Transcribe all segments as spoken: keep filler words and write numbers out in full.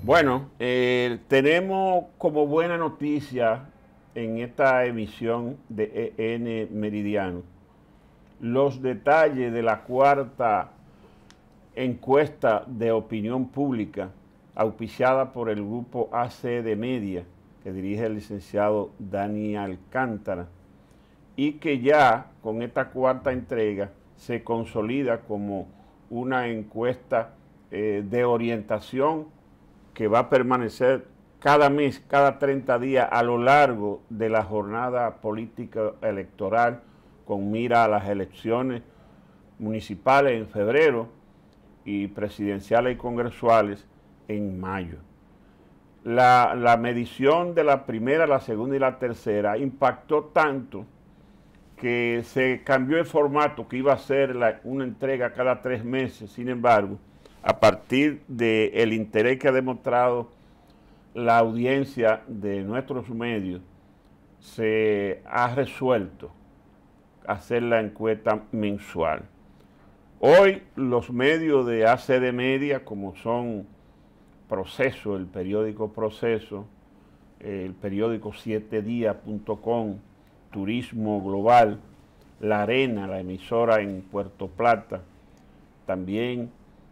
Bueno, eh, tenemos como buena noticia en esta emisión de E N Meridiano los detalles de la cuarta encuesta de opinión pública auspiciada por el grupo A C de Media que dirige el licenciado Dani Alcántara y que ya con esta cuarta entrega se consolida como una encuesta eh, de orientación que va a permanecer cada mes, cada treinta días a lo largo de la jornada política electoral con mira a las elecciones municipales en febrero y presidenciales y congresuales en mayo. La, la medición de la primera, la segunda y la tercera impactó tanto que se cambió el formato que iba a ser la, una entrega cada tres meses. Sin embargo, a partir del interés que ha demostrado la audiencia de nuestros medios, se ha resuelto hacer la encuesta mensual. Hoy los medios de A C de Media, como son Proceso, el periódico Proceso, el periódico siete días punto com, Turismo Global, La Arena, la emisora en Puerto Plata, también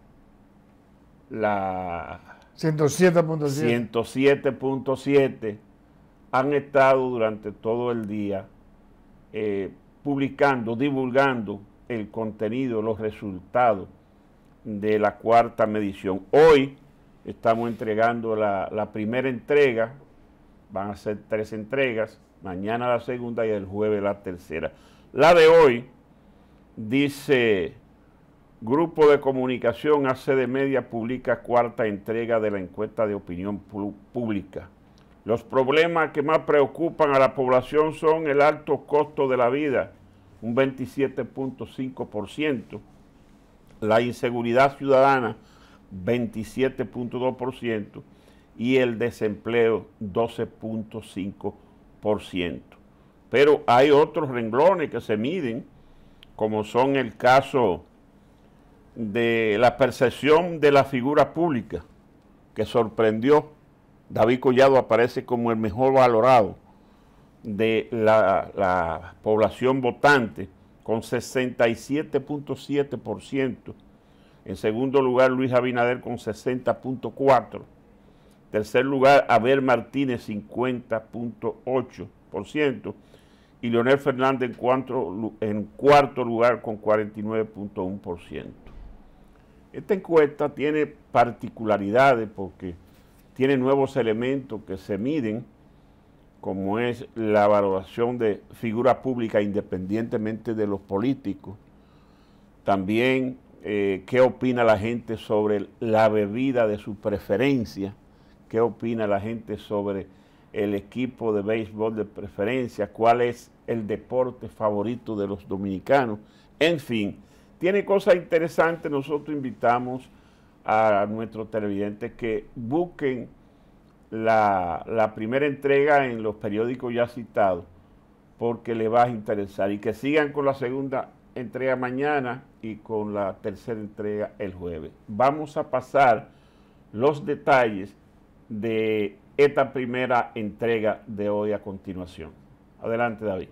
la ciento siete punto siete ciento siete punto siete han estado durante todo el día eh, publicando, divulgando el contenido, los resultados de la cuarta medición. Hoy estamos entregando la, la primera entrega, van a ser tres entregas, mañana la segunda y el jueves la tercera. La de hoy dice: Grupo de Comunicación A C de Media publica cuarta entrega de la encuesta de opinión pública. Los problemas que más preocupan a la población son el alto costo de la vida, un veintisiete punto cinco por ciento, la inseguridad ciudadana, veintisiete punto dos por ciento, y el desempleo, doce punto cinco por ciento. Pero hay otros renglones que se miden, como son el caso de la percepción de la figura pública, que sorprendió. David Collado aparece como el mejor valorado de la, la población votante, con sesenta y siete punto siete por ciento. En segundo lugar, Luis Abinader con sesenta punto cuatro por ciento. Tercer lugar, Abel Martínez, cincuenta punto ocho por ciento. Y Leonel Fernández en cuarto, en cuarto lugar con cuarenta y nueve punto uno por ciento. Esta encuesta tiene particularidades porque tiene nuevos elementos que se miden, como es la valoración de figura pública independientemente de los políticos. También eh, qué opina la gente sobre la bebida de su preferencia, qué opina la gente sobre el equipo de béisbol de preferencia, cuál es el deporte favorito de los dominicanos, en fin. Tiene cosas interesantes. Nosotros invitamos a nuestros televidentes que busquen la, la primera entrega en los periódicos ya citados, porque les va a interesar, y que sigan con la segunda entrega mañana y con la tercera entrega el jueves. Vamos a pasar los detalles de esta primera entrega de hoy a continuación. Adelante, David.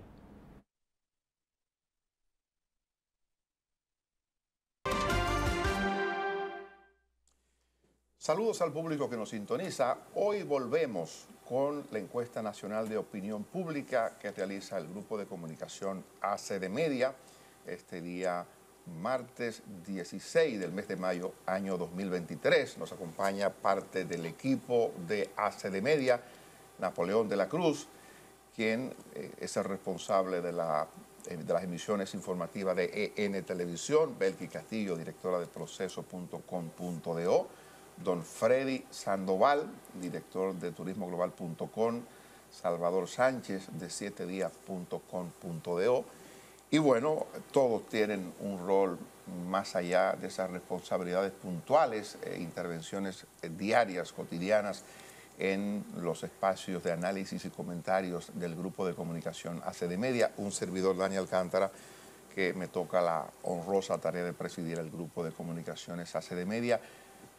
Saludos al público que nos sintoniza. Hoy volvemos con la encuesta nacional de opinión pública que realiza el Grupo de Comunicación A C de Media este día martes dieciséis del mes de mayo, año dos mil veintitrés. Nos acompaña parte del equipo de A C de Media, Napoleón de la Cruz, quien eh, es el responsable de, la, eh, de las emisiones informativas de E N Televisión, Belki Castillo, directora de proceso punto com punto do, don Freddy Sandoval, director de turismo global punto com, Salvador Sánchez de siete días punto com punto do, y bueno, todos tienen un rol más allá de esas responsabilidades puntuales e intervenciones eh, diarias, cotidianas, en los espacios de análisis y comentarios del Grupo de Comunicación A C de Media. Un servidor, Dani Alcántara, que me toca la honrosa tarea de presidir el Grupo de Comunicaciones A C de Media.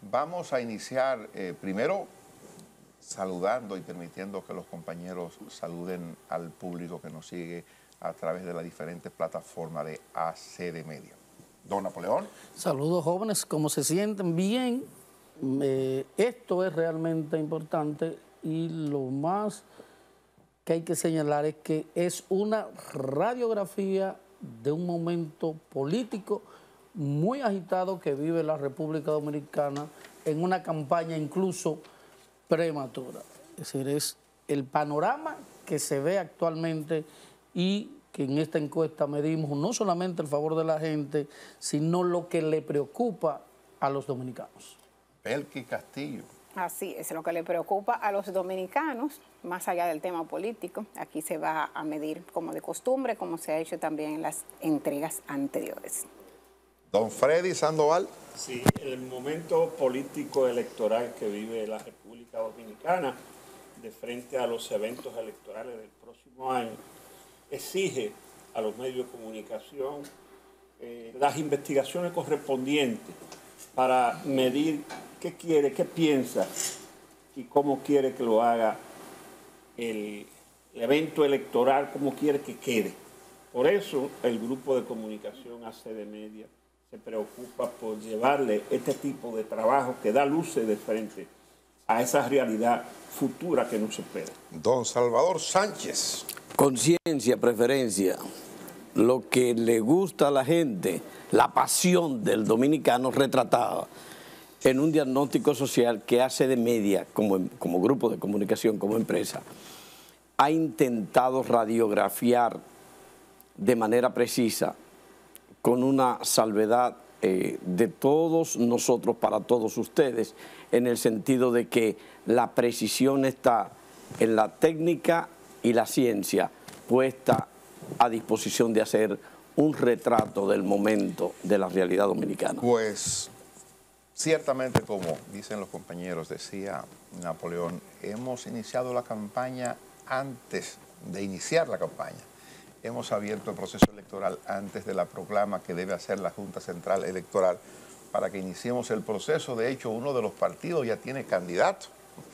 Vamos a iniciar eh, primero saludando y permitiendo que los compañeros saluden al público que nos sigue a través de las diferentes plataformas de A C D Media. Don Napoleón. Saludos, jóvenes, ¿cómo se sienten? Bien. Eh, esto es realmente importante y lo más que hay que señalar es que es una radiografía de un momento político muy agitado que vive la República Dominicana en una campaña incluso prematura. Es decir, es el panorama que se ve actualmente y que en esta encuesta medimos no solamente el favor de la gente, sino lo que le preocupa a los dominicanos. Belki Castillo. Así es, lo que le preocupa a los dominicanos, más allá del tema político, aquí se va a medir como de costumbre, como se ha hecho también en las entregas anteriores. Don Freddy Sandoval. Sí, el momento político electoral que vive la República Dominicana de frente a los eventos electorales del próximo año exige a los medios de comunicación eh, las investigaciones correspondientes para medir qué quiere, qué piensa y cómo quiere que lo haga el, el evento electoral, cómo quiere que quede. Por eso el grupo de comunicación A C D Media se preocupa por llevarle este tipo de trabajo que da luces de frente a esa realidad futura que nos espera. Don Salvador Sánchez. Conciencia, preferencia, lo que le gusta a la gente, la pasión del dominicano retratada en un diagnóstico social que A C D Media, como, como grupo de comunicación, como empresa, ha intentado radiografiar de manera precisa, con una salvedad eh, de todos nosotros para todos ustedes, en el sentido de que la precisión está en la técnica y la ciencia puesta a disposición de hacer un retrato del momento de la realidad dominicana. Pues ciertamente, como dicen los compañeros, decía Napoleón, hemos iniciado la campaña antes de iniciar la campaña. Hemos abierto el proceso electoral antes de la proclama que debe hacer la Junta Central Electoral para que iniciemos el proceso. De hecho, uno de los partidos ya tiene candidato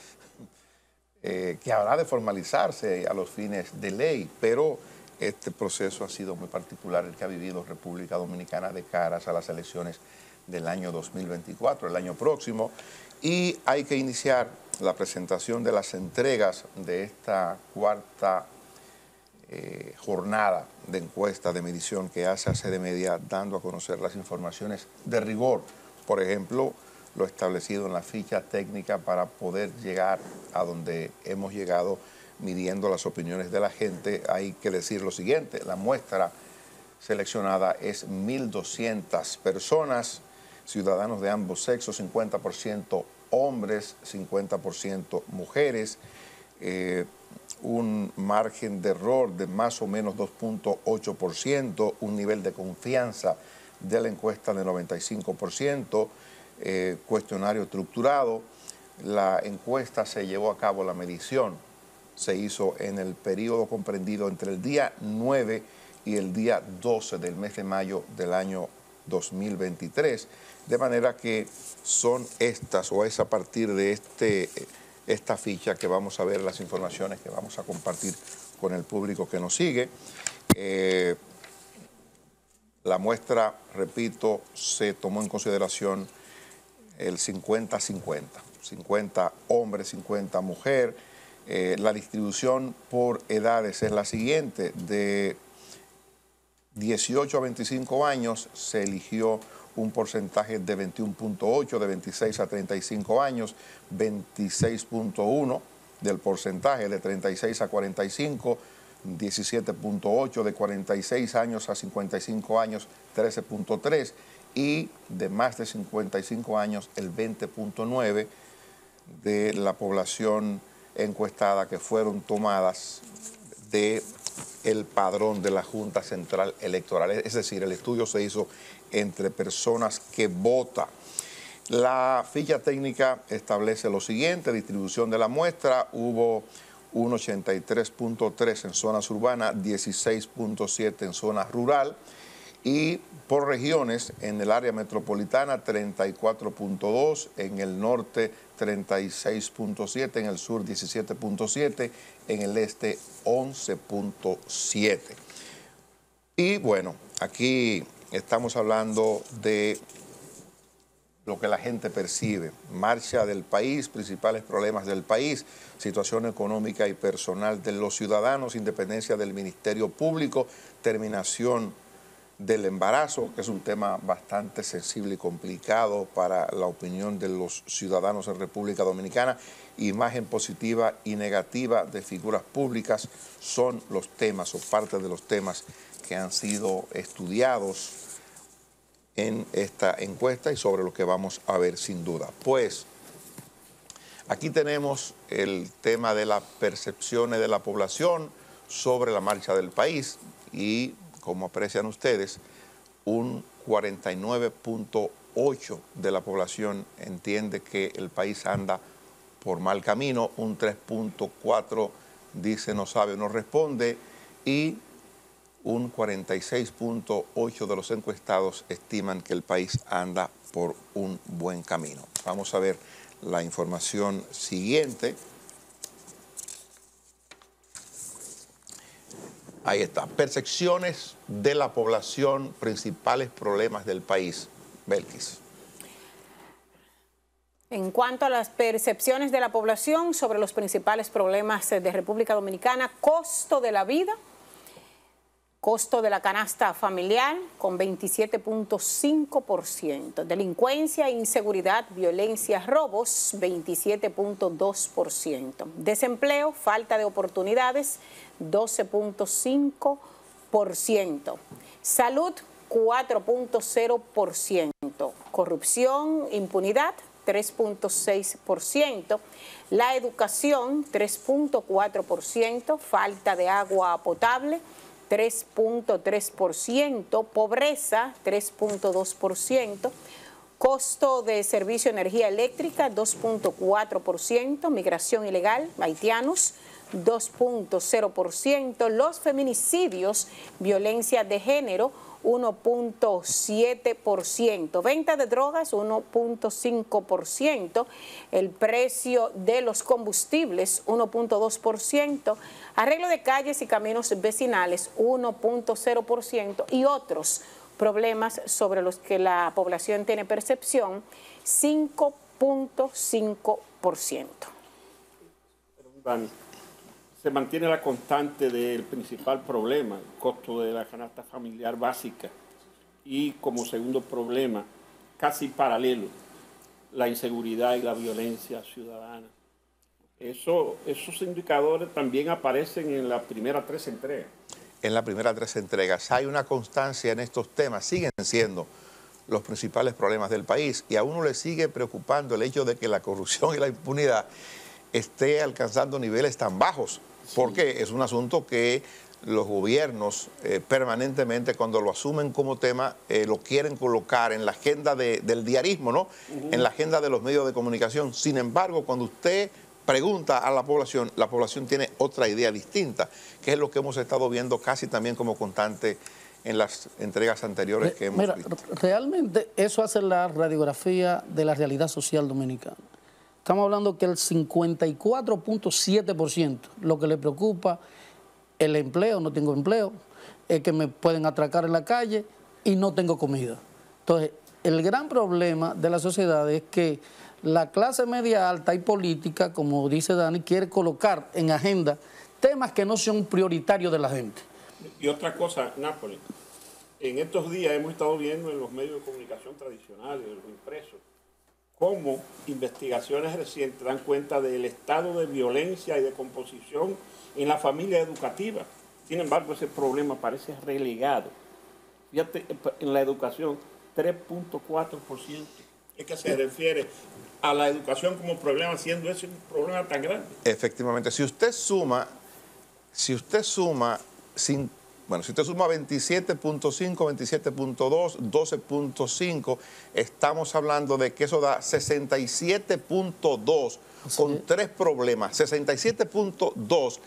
eh, que habrá de formalizarse a los fines de ley, pero este proceso ha sido muy particular el que ha vivido República Dominicana de caras a las elecciones del año dos mil veinticuatro, el año próximo, y hay que iniciar la presentación de las entregas de esta cuarta eh, jornada de encuesta de medición que hace A C D Media, dando a conocer las informaciones de rigor, por ejemplo, lo establecido en la ficha técnica para poder llegar a donde hemos llegado midiendo las opiniones de la gente. Hay que decir lo siguiente, la muestra seleccionada es mil doscientas personas, ciudadanos de ambos sexos, cincuenta por ciento hombres, cincuenta por ciento mujeres, eh, un margen de error de más o menos dos punto ocho por ciento, un nivel de confianza de la encuesta de noventa y cinco por ciento, eh, cuestionario estructurado. La encuesta se llevó a cabo, la medición se hizo en el periodo comprendido entre el día nueve y el día doce del mes de mayo del año dos mil veintitrés, de manera que son estas o es a partir de este, esta ficha que vamos a ver las informaciones que vamos a compartir con el público que nos sigue. Eh, la muestra, repito, se tomó en consideración el cincuenta cincuenta, cincuenta hombres, cincuenta mujeres. Eh, la distribución por edades es la siguiente: de dieciocho a veinticinco años se eligió un porcentaje de veintiuno punto ocho, de veintiséis a treinta y cinco años, veintiséis punto uno del porcentaje, de treinta y seis a cuarenta y cinco, diecisiete punto ocho, de cuarenta y seis años a cincuenta y cinco años, trece punto tres, y de más de cincuenta y cinco años, el veinte punto nueve de la población encuestada que fueron tomadas de el padrón de la Junta Central Electoral. Es decir, el estudio se hizo entre personas que votan. La ficha técnica establece lo siguiente: distribución de la muestra, hubo un ochenta y tres punto tres en zonas urbanas, dieciséis punto siete en zona rural, Y por regiones, en el área metropolitana treinta y cuatro punto dos, en el norte treinta y seis punto siete, en el sur diecisiete punto siete, en el este once punto siete. Y bueno, aquí estamos hablando de lo que la gente percibe. Marcha del país, principales problemas del país, situación económica y personal de los ciudadanos, independencia del Ministerio Público, terminación del embarazo, que es un tema bastante sensible y complicado para la opinión de los ciudadanos en República Dominicana. Imagen positiva y negativa de figuras públicas son los temas o parte de los temas que han sido estudiados en esta encuesta y sobre lo que vamos a ver sin duda. Pues aquí tenemos el tema de las percepciones de la población sobre la marcha del país y, como aprecian ustedes, un cuarenta y nueve punto ocho de la población entiende que el país anda por mal camino, un tres punto cuatro dice no sabe o no responde y un cuarenta y seis punto ocho de los encuestados estiman que el país anda por un buen camino. Vamos a ver la información siguiente. Ahí está. Percepciones de la población, principales problemas del país. Belkis. En cuanto a las percepciones de la población sobre los principales problemas de República Dominicana, costo de la vida, costo de la canasta familiar con veintisiete punto cinco por ciento, delincuencia, inseguridad, violencia, robos veintisiete punto dos por ciento, desempleo, falta de oportunidades doce punto cinco por ciento, salud cuatro punto cero por ciento, corrupción, impunidad tres punto seis por ciento, la educación tres punto cuatro por ciento, falta de agua potable tres punto tres por ciento, pobreza tres punto dos por ciento, costo de servicio de energía eléctrica dos punto cuatro por ciento, migración ilegal, haitianos dos punto cero por ciento, los feminicidios, violencia de género uno punto siete por ciento, venta de drogas uno punto cinco por ciento, el precio de los combustibles uno punto dos por ciento, arreglo de calles y caminos vecinales uno punto cero por ciento y otros problemas sobre los que la población tiene percepción cinco punto cinco por ciento. Se mantiene la constante del principal problema, el costo de la canasta familiar básica, y como segundo problema, casi paralelo, la inseguridad y la violencia ciudadana. Eso, esos indicadores también aparecen en las primeras tres entregas. En las primeras tres entregas hay una constancia en estos temas, siguen siendo los principales problemas del país y a uno le sigue preocupando el hecho de que la corrupción y la impunidad esté alcanzando niveles tan bajos. Porque es un asunto que los gobiernos eh, permanentemente cuando lo asumen como tema eh, lo quieren colocar en la agenda de, del diarismo, ¿no? Uh-huh. En la agenda de los medios de comunicación. Sin embargo, cuando usted pregunta a la población, la población tiene otra idea distinta, que es lo que hemos estado viendo casi también como constante en las entregas anteriores que hemos Mira, visto. Realmente eso hace la radiografía de la realidad social dominicana. Estamos hablando que el cincuenta y cuatro punto siete por ciento lo que le preocupa el empleo, no tengo empleo, es que me pueden atracar en la calle y no tengo comida. Entonces, el gran problema de la sociedad es que la clase media alta y política, como dice Dani, quiere colocar en agenda temas que no son prioritarios de la gente. Y otra cosa, Nápoles, en estos días hemos estado viendo en los medios de comunicación tradicionales, en los impresos, cómo investigaciones recientes dan cuenta del estado de violencia y de composición en la familia educativa. Sin embargo, ese problema parece relegado. Fíjate, en la educación, tres punto cuatro por ciento. Es que se refiere a la educación como problema, siendo ese un problema tan grande. Efectivamente, si usted suma, si usted suma, sin, bueno, si usted suma veintisiete punto cinco, veintisiete punto dos, doce punto cinco, estamos hablando de que eso da sesenta y siete punto dos con tres problemas. sesenta y siete punto dos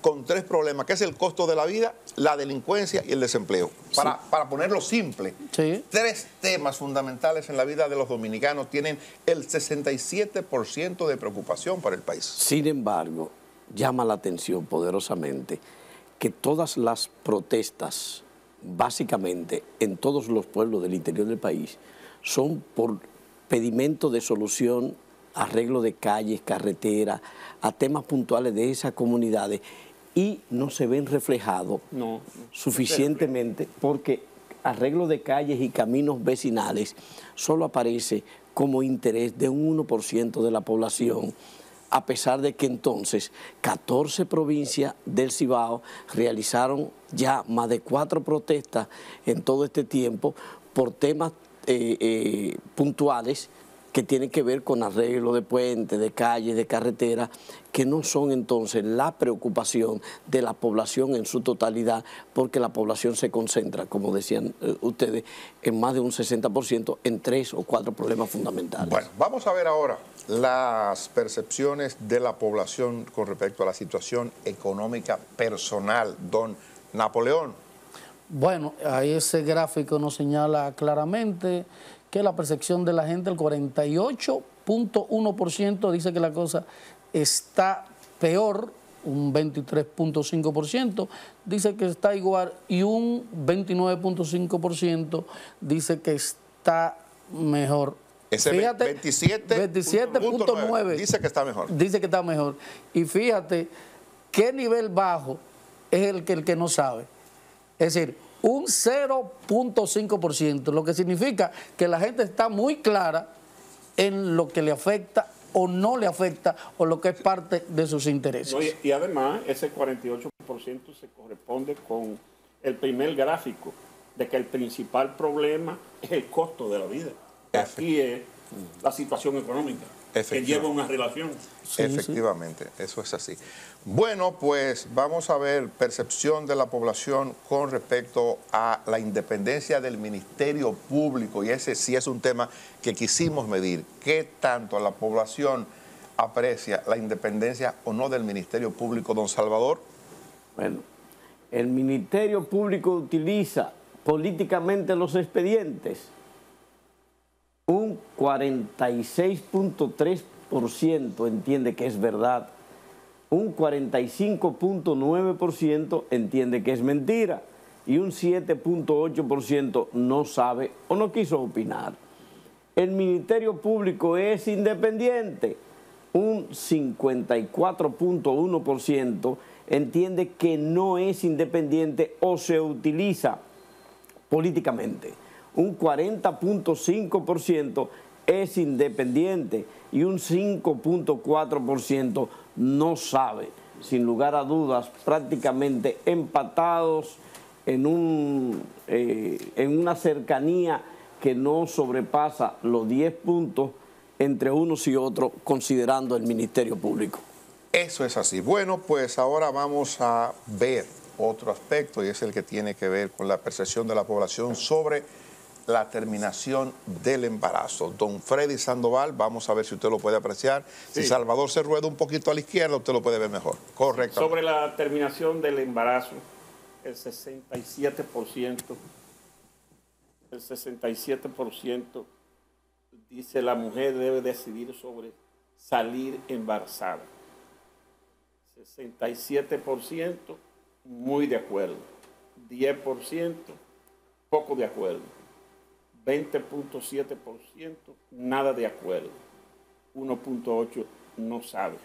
con tres problemas, que es el costo de la vida, la delincuencia y el desempleo. Para, sí. para ponerlo simple, sí. tres temas fundamentales en la vida de los dominicanos tienen el sesenta y siete por ciento de preocupación para el país. Sin embargo, llama la atención poderosamente que todas las protestas, básicamente en todos los pueblos del interior del país, son por pedimento de solución, arreglo de calles, carreteras, a temas puntuales de esas comunidades, y no se ven reflejados no, no, suficientemente porque arreglo de calles y caminos vecinales solo aparece como interés de un uno por ciento de la población, a pesar de que entonces catorce provincias del Cibao realizaron ya más de cuatro protestas en todo este tiempo por temas eh, eh, puntuales que tienen que ver con arreglo de puentes, de calles, de carreteras, que no son entonces la preocupación de la población en su totalidad, porque la población se concentra, como decían eh, ustedes, en más de un sesenta por ciento en tres o cuatro problemas fundamentales. Bueno, vamos a ver ahora las percepciones de la población con respecto a la situación económica personal. Don Napoleón. Bueno, ahí ese gráfico nos señala claramente que la percepción de la gente, el cuarenta y ocho punto uno por ciento dice que la cosa está peor, un veintitrés punto cinco por ciento dice que está igual y un veintinueve punto cinco por ciento dice que está mejor. Ese fíjate, veintisiete punto nueve dice que está mejor. Dice que está mejor. Y fíjate qué nivel bajo es el que, el que no sabe. Es decir, un cero punto cinco por ciento, lo que significa que la gente está muy clara en lo que le afecta o no le afecta o lo que es parte de sus intereses. No, y, y además ese cuarenta y ocho por ciento se corresponde con el primer gráfico de que el principal problema es el costo de la vida. Aquí es la situación económica que lleva una relación. Sí, efectivamente, sí. Eso es así. Bueno, pues vamos a ver percepción de la población con respecto a la independencia del Ministerio Público, y ese sí es un tema que quisimos medir. ¿Qué tanto la población aprecia la independencia o no del Ministerio Público, don Salvador? Bueno, el Ministerio Público utiliza políticamente los expedientes. Un cuarenta y seis punto tres por ciento entiende que es verdad, un cuarenta y cinco punto nueve por ciento entiende que es mentira y un siete punto ocho por ciento no sabe o no quiso opinar. El Ministerio Público es independiente, un cincuenta y cuatro punto uno por ciento entiende que no es independiente o se utiliza políticamente. Un cuarenta punto cinco por ciento es independiente y un cinco punto cuatro por ciento no sabe. Sin lugar a dudas, prácticamente empatados en, un, eh, en una cercanía que no sobrepasa los diez puntos entre unos y otros, considerando el Ministerio Público. Eso es así. Bueno, pues ahora vamos a ver otro aspecto, y es el que tiene que ver con la percepción de la población sobre la terminación del embarazo. Don Freddy Sandoval, vamos a ver si usted lo puede apreciar. Sí. Si Salvador se rueda un poquito a la izquierda, usted lo puede ver mejor. Correcto. Sobre la terminación del embarazo, el sesenta y siete por ciento, el sesenta y siete por ciento dice la mujer debe decidir sobre salir embarazada. sesenta y siete por ciento muy de acuerdo. diez por ciento poco de acuerdo. veinte punto siete por ciento nada de acuerdo, uno punto ocho por ciento no sabe.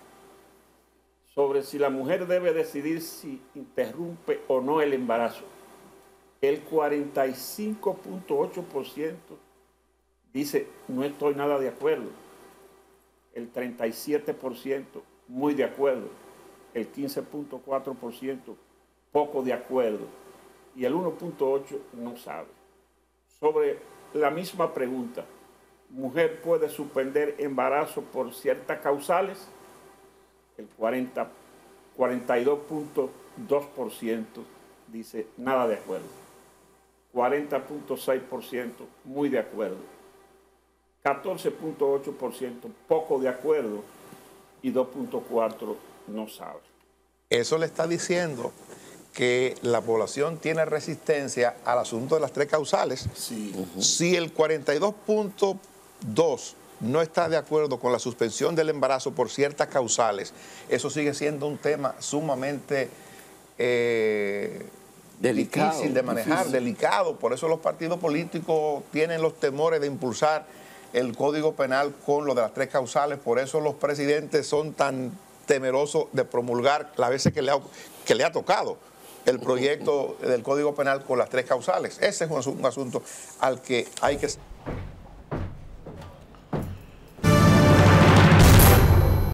Sobre si la mujer debe decidir si interrumpe o no el embarazo, el cuarenta y cinco punto ocho por ciento dice no estoy nada de acuerdo, el treinta y siete por ciento muy de acuerdo, el quince punto cuatro por ciento poco de acuerdo y el uno punto ocho por ciento no sabe. Sobre la misma pregunta, ¿mujer puede suspender embarazo por ciertas causales? El cuarenta, cuarenta y dos punto dos por ciento dice nada de acuerdo. cuarenta punto seis por ciento muy de acuerdo. catorce punto ocho por ciento poco de acuerdo y dos punto cuatro por ciento no sabe. Eso le está diciendo que la población tiene resistencia al asunto de las tres causales. Sí. Uh-huh. Si el cuarenta y dos punto dos no está de acuerdo con la suspensión del embarazo por ciertas causales, eso sigue siendo un tema sumamente eh, delicado, difícil de manejar, difícil. delicado. Por eso los partidos políticos tienen los temores de impulsar el Código Penal con lo de las tres causales. Por eso los presidentes son tan temerosos de promulgar las veces que le ha, que le ha tocado el proyecto del Código Penal con las tres causales. Ese es un, un asunto al que hay que...